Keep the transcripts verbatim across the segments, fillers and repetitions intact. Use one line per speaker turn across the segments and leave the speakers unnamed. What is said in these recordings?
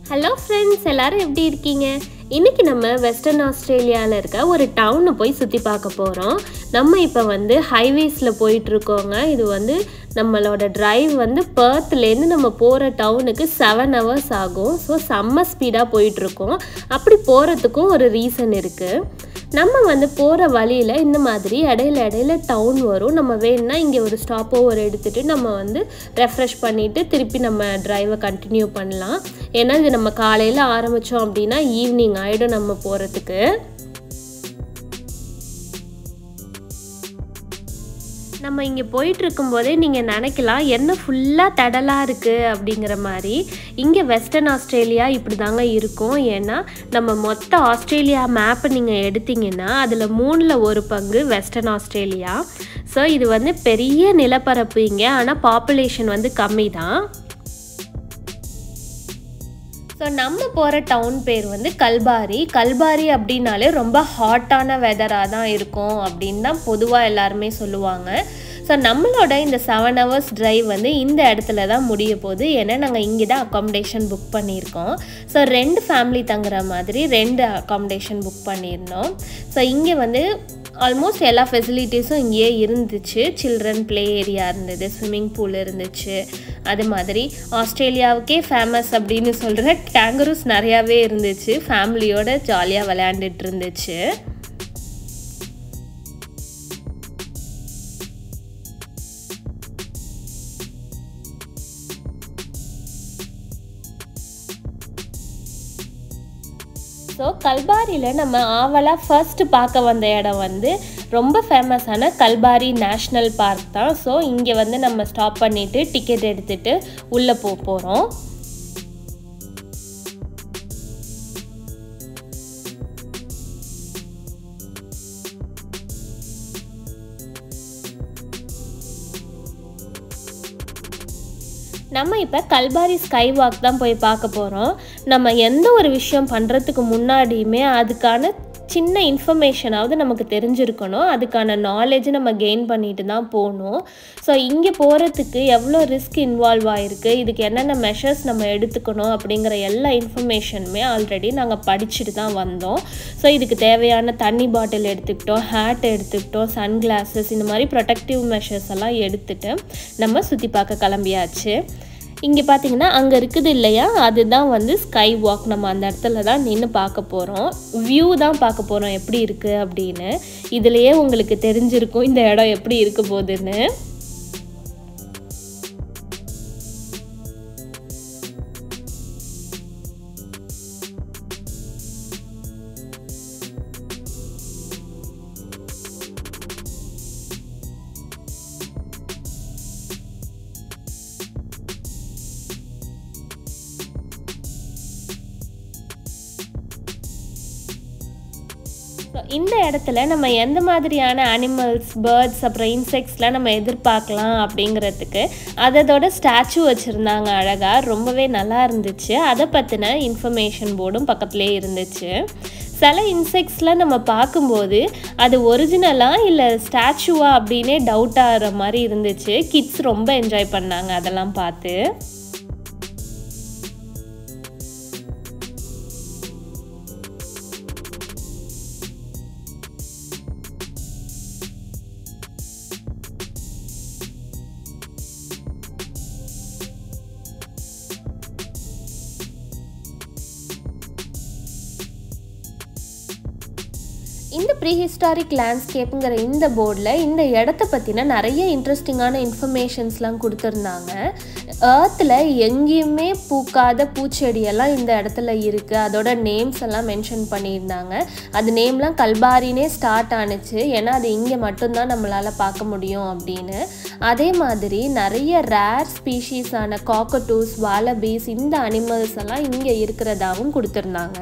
Hello friends, எல்லாரும் எப்படி இருக்கீங்க? இன்னைக்கு நம்ம வெஸ்டர்ன் ஆஸ்திரேலியால இருக்க ஒரு டவுனை போய் சுத்தி பார்க்க போறோம். நம்ம இப்போ வந்து ஹைவேஸ்ல போயிட்டு இருக்கோங்க. இது வந்து நம்மளோட டிரைவ் வந்து பெர்த்ல இருந்து நம்ம போற டவுனுக்கு seven hours ஆகும். சோ செம்ம ஸ்பீடா போயிட்டு இருக்கோம். அப்படி போறதுக்கும் ஒரு ரீசன் இருக்கு. நம்ம வந்து போற வழியில இந்த மாதிரி இடையில இடையில டவுன் வரும். நம்ம வேணும்னா இங்க ஒரு ஸ்டாப் ஓவர் எடுத்துட்டு நம்ம வந்து ரெஃப்ரெஷ் பண்ணிட்டு திருப்பி நம்ம டிரைவை கண்டினியூ பண்ணலாம். ஏன்னா இது நம்ம காலையில ஆரம்பிச்சோம் அப்படின்னா ஈவினிங் ஆயிடும் நம்ம போறதுக்கு. நம்ம இங்கே போயிட்டு இருக்கும்போதே நீங்கள் நினைக்கலாம் என்ன ஃபுல்லாக தடலாக இருக்குது அப்படிங்கிற மாதிரி. இங்கே வெஸ்டர்ன் ஆஸ்திரேலியா இப்படி தாங்க இருக்கும். ஏன்னா நம்ம மொத்த ஆஸ்திரேலியா மேப்பை நீங்கள் எடுத்திங்கன்னா அதில் மூணில் ஒரு பங்கு வெஸ்டர்ன் ஆஸ்திரேலியா. ஸோ இது வந்து பெரிய நிலப்பரப்பு இங்கே, ஆனால் பாப்புலேஷன் வந்து கம்மி தான். ஸோ நம்ம போகிற டவுன் பேர் வந்து கல்பாரி. கல்பாரி அப்படின்னாலே ரொம்ப ஹாட்டான வெதராக தான் இருக்கும் அப்படின்னு தான் பொதுவாக எல்லாருமே சொல்லுவாங்க. ஸோ நம்மளோட இந்த செவன் ஹவர்ஸ் ட்ரைவ் வந்து இந்த இடத்துல தான் முடிய போகுது. ஏன்னா நாங்கள் இங்கே தான் அக்காமடேஷன் புக் பண்ணியிருக்கோம். ஸோ ரெண்டு ஃபேமிலி தங்குற மாதிரி ரெண்டு அக்காமடேஷன் புக் பண்ணியிருந்தோம். ஸோ இங்கே வந்து ஆல்மோஸ்ட் எல்லா ஃபெசிலிட்டிஸும் இங்கேயே இருந்துச்சு. சில்ட்ரன் ப்ளே ஏரியா இருந்தது, ஸ்விம்மிங் பூல் இருந்துச்சு. அது மாதிரி ஆஸ்திரேலியாவுக்கே ஃபேமஸ் அப்படின்னு சொல்கிற கேங்கரூஸ் நிறையாவே இருந்துச்சு. ஃபேமிலியோட ஜாலியாக விளையாண்டுட்டு இருந்துச்சு. ஸோ கல்பாரியில் நம்ம ஆவலாக ஃபர்ஸ்ட் பார்க்க வந்த இடம் வந்து ரொம்ப ஃபேமஸான கல்பாரி நேஷ்னல் பார்க் தான். ஸோ இங்கே வந்து நம்ம ஸ்டாப் பண்ணிவிட்டு டிக்கெட் எடுத்துகிட்டு உள்ளே போக போகிறோம். நம்ம இப்போ கல்பாரி ஸ்கைவாக் தான் போய் பார்க்க போகிறோம். நம்ம எந்த ஒரு விஷயம் பண்ணுறதுக்கு முன்னாடியுமே அதுக்கான சின்ன இன்ஃபர்மேஷனாவது நமக்கு தெரிஞ்சிருக்கணும். அதுக்கான நாலேஜ் நம்ம கெயின் பண்ணிட்டு தான் போகணும். ஸோ இங்கே போகிறதுக்கு எவ்வளோ ரிஸ்க் இன்வால்வ் ஆகிருக்கு, இதுக்கு என்னென்ன மெஷர்ஸ் நம்ம எடுத்துக்கணும் அப்படிங்கிற எல்லா இன்ஃபர்மேஷனுமே ஆல்ரெடி நாங்கள் படிச்சுட்டு தான் வந்தோம். ஸோ இதுக்கு தேவையான தண்ணி பாட்டில் எடுத்துக்கிட்டோம், ஹேட் எடுத்துக்கிட்டோம், சன் கிளாஸஸ், இந்த மாதிரி ப்ரொடெக்டிவ் மெஷர்ஸ் எல்லாம் எடுத்துகிட்டு நம்ம சுற்றி பார்க்க கிளம்பியாச்சு. இங்கே பார்த்தீங்கன்னா அங்கே இருக்குது இல்லையா, அதுதான் வந்து ஸ்கை வாக். நம்ம அந்த இடத்துல தான் நின்று பார்க்க போகிறோம். வியூ தான் பார்க்க போகிறோம் எப்படி இருக்குது அப்படின்னு. இதுலேயே உங்களுக்கு தெரிஞ்சிருக்கும் இந்த இடம் எப்படி இருக்க போகுதுன்னு. இந்த இடத்துல நம்ம எந்த மாதிரியான அனிமல்ஸ், பேர்ட்ஸ், அப்புறம் இன்செக்ட்ஸ்லாம் நம்ம எதிர்பார்க்கலாம் அப்படிங்கிறதுக்கு அதோட ஸ்டாச்சு வச்சுருந்தாங்க அழகாக. ரொம்பவே நல்லா இருந்துச்சு. அதை பற்றின இன்ஃபர்மேஷன் போர்டும் பக்கத்துலேயே இருந்துச்சு. சில இன்செக்ட்ஸ்லாம் நம்ம பார்க்கும்போது அது ஒரிஜினலாக இல்லை ஸ்டாச்சுவா அப்படின்னே டவுட் ஆகிற மாதிரி இருந்துச்சு. கிட்ஸ் ரொம்ப என்ஜாய் பண்ணாங்க அதெல்லாம் பார்த்து. இந்த ப்ரீஹிஸ்டாரிக் லேண்ட்ஸ்கேப்புங்கிற இந்த போர்டில் இந்த இடத்த பற்றின நிறைய இன்ட்ரெஸ்டிங்கான இன்ஃபர்மேஷன்ஸ்லாம் கொடுத்துருந்தாங்க. ஏர்த்தில் எங்கேயுமே பூக்காத பூச்செடியெல்லாம் இந்த இடத்துல இருக்குது. அதோட நேம்ஸ் எல்லாம் மென்ஷன் பண்ணியிருந்தாங்க. அது நேம்லாம் கல்பாரினே ஸ்டார்ட் ஆணுச்சு. ஏன்னா அது இங்கே மட்டும்தான் நம்மளால் பார்க்க முடியும் அப்படின்னு. அதே மாதிரி நிறைய ரேர் ஸ்பீஷீஸான காக்கட்டூஸ், வாலபீஸ், இந்த அனிமல்ஸ் எல்லாம் இங்கே இருக்கிறதாகவும் கொடுத்துருந்தாங்க.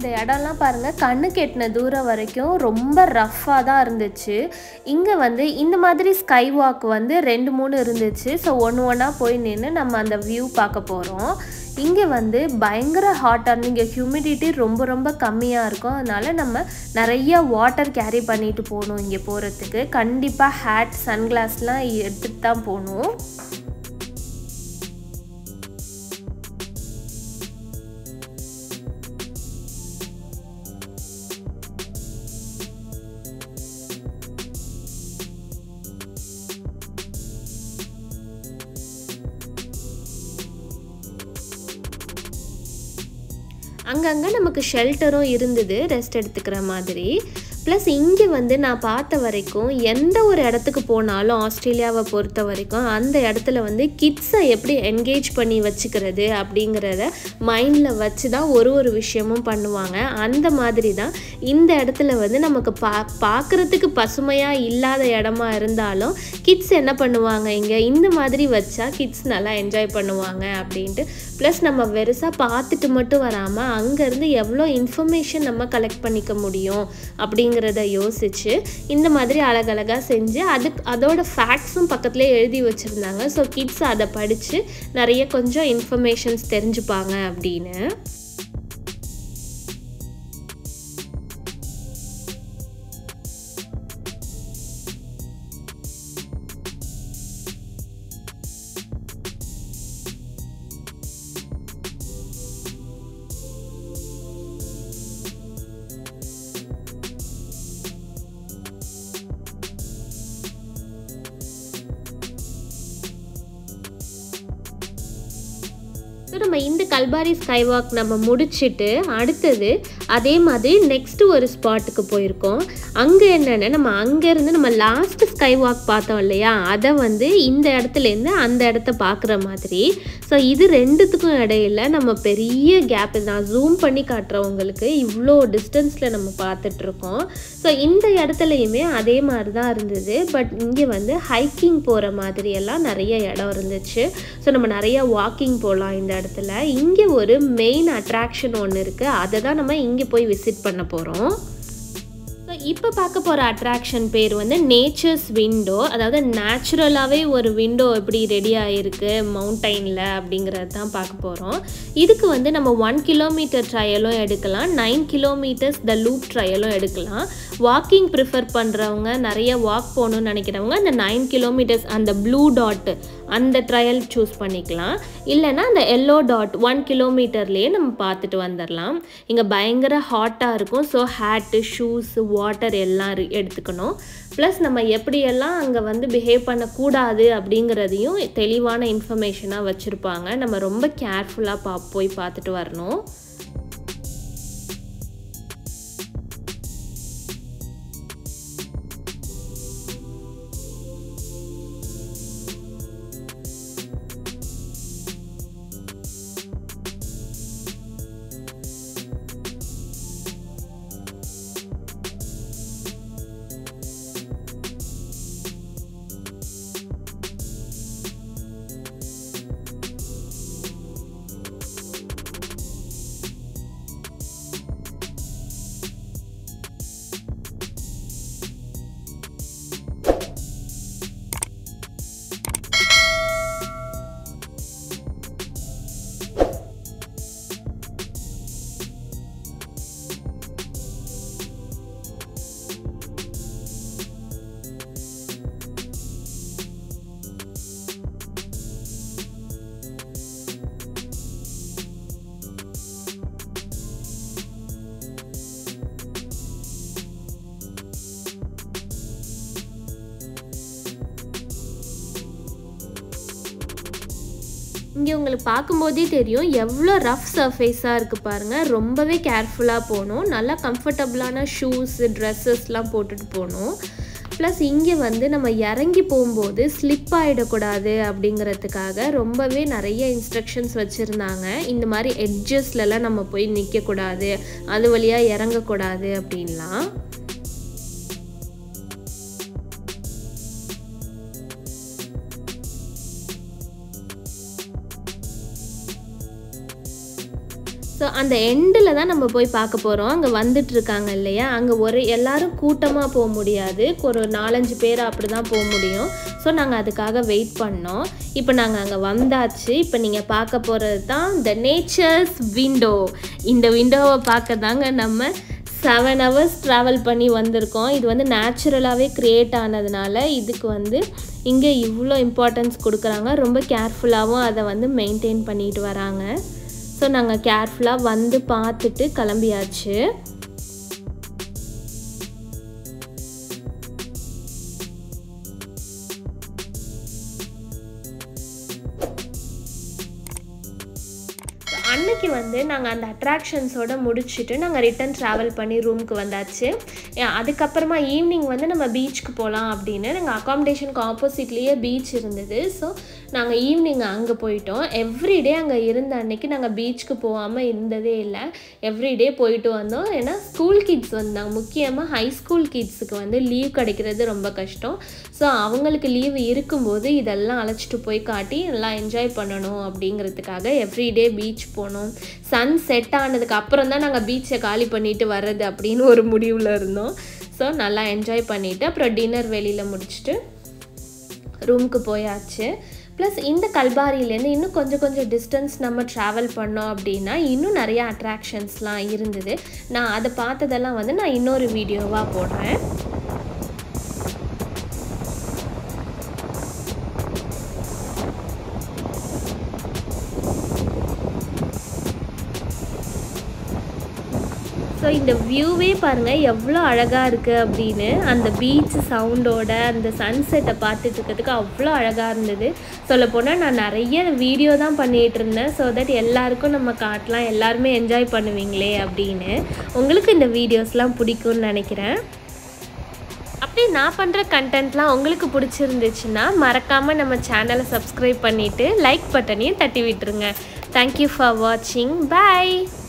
இந்த இடம்லாம் பாருங்கள் கண்ணுக்கு எட்டின தூரம் வரைக்கும் ரொம்ப ரஃப்பாக தான் இருந்துச்சு. இங்கே வந்து இந்த மாதிரி ஸ்கை வாக் வந்து ரெண்டு மூணு இருந்துச்சு. ஸோ ஒன்று ஒன்றா போய் நின்று நம்ம அந்த வியூ பார்க்க போகிறோம். இங்கே வந்து பயங்கர ஹாட்டாக, இங்கே ஹியூமிடிட்டி ரொம்ப ரொம்ப கம்மியாக இருக்கும். அதனால் நம்ம நிறைய வாட்டர் கேரி பண்ணிட்டு போகணும். இங்கே போகிறதுக்கு கண்டிப்பாக ஹேட் சன்கிளாஸ்லாம் எடுத்துகிட்டு தான் போகணும். அங்கங்கே நமக்கு ஷெல்டரும் இருந்தது ரெஸ்ட் எடுத்துக்கிற மாதிரி. ப்ளஸ் இங்கே வந்து நான் பார்த்த வரைக்கும் எந்த ஒரு இடத்துக்கு போனாலும் ஆஸ்திரேலியாவை பொறுத்த வரைக்கும் அந்த இடத்துல வந்து கிட்ஸை எப்படி என்கேஜ் பண்ணி வச்சுக்கிறது அப்படிங்கிறத மைண்டில் வச்சு தான் ஒரு ஒரு விஷயமும் பண்ணுவாங்க. அந்த மாதிரி தான் இந்த இடத்துல வந்து நமக்கு பா பார்க்குறதுக்கு பசுமையாக இல்லாத இடமா இருந்தாலும் கிட்ஸ் என்ன பண்ணுவாங்க, இங்கே இந்த மாதிரி வச்சா கிட்ஸ் நல்லா என்ஜாய் பண்ணுவாங்க அப்படின்ட்டு. ப்ளஸ் நம்ம வெறுசாக பார்த்துட்டு மட்டும் வராமல் அங்கேருந்து எவ்வளோ இன்ஃபர்மேஷன் நம்ம கலெக்ட் பண்ணிக்க முடியும் அப்படிங்கிறத யோசிச்சு இந்த மாதிரி அழகழகாக செஞ்சு அதுக்கு அதோட ஃபேக்ட்ஸும் பக்கத்துலேயே எழுதி வச்சுருந்தாங்க. ஸோ கிட்ஸ் அதை படித்து நிறைய கொஞ்சம் இன்ஃபர்மேஷன்ஸ் தெரிஞ்சுப்பாங்க அப்படின்னு. ஸோ நம்ம இந்த கல்பாரி ஸ்கைவாக் நம்ம முடிச்சுட்டு அடுத்தது அதே மாதிரி நெக்ஸ்ட்டு ஒரு ஸ்பாட்டுக்கு போயிருக்கோம். அங்கே என்னென்னா நம்ம அங்கேருந்து நம்ம லாஸ்ட்டு ஸ்கைவாக் பார்த்தோம் இல்லையா, அதை வந்து இந்த இடத்துலேருந்து அந்த இடத்த பார்க்குற மாதிரி. ஸோ இது ரெண்டுத்துக்கும் இடையில நம்ம பெரிய கேப், நான் ஜூம் பண்ணி காட்டுறவங்களுக்கு இவ்வளோ டிஸ்டன்ஸில் நம்ம பார்த்துட்ருக்கோம். ஸோ இந்த இடத்துலையுமே அதே மாதிரி தான் இருந்தது. பட் இங்கே வந்து ஹைக்கிங் போகிற மாதிரியெல்லாம் நிறைய இடம் இருந்துச்சு. ஸோ நம்ம நிறைய வாக்கிங் போகலாம் இந்த இடத்துல. இங்கே ஒரு மெயின் அட்ராக்ஷன் ஒன்று இருக்குது, அதை தான் நம்ம இங்கே போய் விசிட் பண்ண போகிறோம். ஸோ இப்போ பார்க்க போகிற அட்ராக்ஷன் பேர் வந்து நேச்சர்ஸ் விண்டோ. அதாவது நேச்சுரலாகவே ஒரு விண்டோ எப்படி ரெடி ஆகிருக்கு மவுண்டைனில் அப்படிங்கிறது தான் பார்க்க போகிறோம். இதுக்கு வந்து நம்ம ஒன் கிலோமீட்டர் ட்ரையலும் எடுக்கலாம், நைன் கிலோமீட்டர்ஸ் த லூப் ட்ரையலும் எடுக்கலாம். வாக்கிங் ப்ரிஃபர் பண்ணுறவங்க, நிறைய வாக் போகணுன்னு நினைக்கிறவங்க அந்த நைன் கிலோமீட்டர்ஸ் அந்த ப்ளூ டாட்டு அந்த ட்ரையல் சூஸ் பண்ணிக்கலாம். இல்லைனா அந்த எல்லோ டாட் ஒன் கிலோமீட்டர்லேயே நம்ம பார்த்துட்டு வந்துடலாம். இங்கே பயங்கர ஹாட்டாக இருக்கும். ஸோ ஹேட்டு, ஷூஸு, வாட்டர் எல்லாம் எடுத்துக்கணும். ப்ளஸ் நம்ம எப்படியெல்லாம் அங்கே வந்து பிஹேவ் பண்ணக்கூடாது அப்படிங்கிறதையும் தெளிவான இன்ஃபர்மேஷனாக வச்சுருப்பாங்க. நம்ம ரொம்ப கேர்ஃபுல்லாக பா போய் பார்த்துட்டு வரணும். இங்கே உங்களுக்கு பார்க்கும்போதே தெரியும் எவ்வளோ ரஃப் சர்ஃபேஸாக இருக்குது பாருங்கள். ரொம்பவே கேர்ஃபுல்லாக போகணும். நல்லா கம்ஃபர்டபுளான ஷூஸு, ட்ரெஸ்ஸஸ்லாம் போட்டுட்டு போகணும். ப்ளஸ் இங்கே வந்து நம்ம இறங்கி போகும்போது ஸ்லிப் ஆகிடக்கூடாது அப்படிங்கிறதுக்காக ரொம்பவே நிறைய இன்ஸ்ட்ரக்ஷன்ஸ் வச்சுருந்தாங்க. இந்த மாதிரி எட்ஜஸ்லலாம் நம்ம போய் நிற்கக்கூடாது, அது வழியாக இறங்கக்கூடாது அப்படின்லாம். ஸோ ஸோ அந்த எண்டில் தான் நம்ம போய் பார்க்க போகிறோம். அங்கே வந்துட்டுருக்காங்க இல்லையா, அங்கே ஒரு எல்லோரும் கூட்டமாக போக முடியாது, ஒரு நாலஞ்சு பேர் அப்படி தான் போக முடியும். ஸோ நாங்கள் அதுக்காக வெயிட் பண்ணோம். இப்போ நாங்கள் அங்கே வந்தாச்சு. இப்போ நீங்கள் பார்க்க போகிறது தான் த நேச்சர்ஸ் விண்டோ. இந்த விண்டோவை பார்க்க தாங்க நம்ம செவன் ஹவர்ஸ் ட்ராவல் பண்ணி வந்திருக்கோம். இது வந்து நேச்சுரலாகவே க்ரியேட் ஆனதுனால இதுக்கு வந்து இங்கே இவ்வளோ இம்பார்ட்டன்ஸ் கொடுக்குறாங்க. ரொம்ப கேர்ஃபுல்லாகவும் அதை வந்து மெயின்டைன் பண்ணிட்டு வராங்க. ஸோ நாங்கள் கேர்ஃபுல்லாக வந்து பார்த்துட்டு கிளம்பியாச்சு. அன்னைக்கு வந்து நாங்கள் அந்த அட்ராக்ஷன்ஸோடு முடிச்சுட்டு நாங்கள் ரிட்டன் ட்ராவல் பண்ணி ரூமுக்கு வந்தாச்சு. அதுக்கப்புறமா ஈவினிங் வந்து நம்ம பீச்சுக்கு போகலாம் அப்படின்னு நாங்கள் அகாமடேஷனுக்கு ஆப்போசிட்லேயே பீச் இருந்தது. ஸோ நாங்கள் ஈவினிங் அங்கே போயிட்டோம். எவ்ரிடே அங்கே இருந்த அன்னைக்கு நாங்கள் பீச்சுக்கு போகாமல் இருந்ததே இல்லை. எவ்ரிடே போயிட்டு வந்தோம். ஏன்னா ஸ்கூல் கிட்ஸ் வந்தாங்க, முக்கியமாக ஹை ஸ்கூல் கிட்ஸுக்கு வந்து லீவ் கிடைக்கிறது ரொம்ப கஷ்டம். ஸோ அவங்களுக்கு லீவு இருக்கும்போது இதெல்லாம் அழைச்சிட்டு போய் காட்டி எல்லாம் என்ஜாய் பண்ணணும் அப்படிங்கிறதுக்காக எவ்ரிடே பீச் போனோம். சன் செட் ஆனதுக்கு அப்புறம் தான் நாங்கள் பீச்சை காலி பண்ணிட்டு வர்றது அப்படின்னு ஒரு முடிவில் இருந்தோம். ஸோ நல்லா என்ஜாய் பண்ணிவிட்டு அப்புறம் டின்னர் வெளியில் முடிச்சுட்டு ரூமுக்கு போயாச்சு. ப்ளஸ் இந்த கல்பாரியிலேருந்து இன்னும் கொஞ்சம் கொஞ்சம் டிஸ்டன்ஸ் நம்ம ட்ராவல் பண்ணோம் அப்படின்னா இன்னும் நிறையா அட்ராக்ஷன்ஸ்லாம் இருந்தது. நான் அதை பார்த்ததெல்லாம் வந்து நான் இன்னொரு வீடியோவாக போடுறேன். ஸோ இந்த வியூவே பாருங்கள் எவ்வளோ அழகாக இருக்குது அப்படின்னு. அந்த பீச் சவுண்டோட அந்த சன்செட்டை பார்த்துட்டு இருக்கிறதுக்கு அவ்வளோ அழகாக இருந்தது. சொல்லப்போனால் நான் நிறைய வீடியோ தான் பண்ணிகிட்டு இருந்தேன். ஸோ தட் எல்லாருக்கும் நம்ம காட்டலாம், எல்லாருமே என்ஜாய் பண்ணுவீங்களே அப்படின்னு. உங்களுக்கு இந்த வீடியோஸ்லாம் பிடிக்கும்னு நினைக்கிறேன். அப்படி நான் பண்ணுற கண்டென்ட்லாம் உங்களுக்கு பிடிச்சிருந்துச்சுன்னா மறக்காமல் நம்ம சேனலை சப்ஸ்கிரைப் பண்ணிவிட்டு லைக் பட்டனையும் தட்டி விட்டுருங்க. தேங்க்யூ ஃபார் வாட்சிங். பாய்.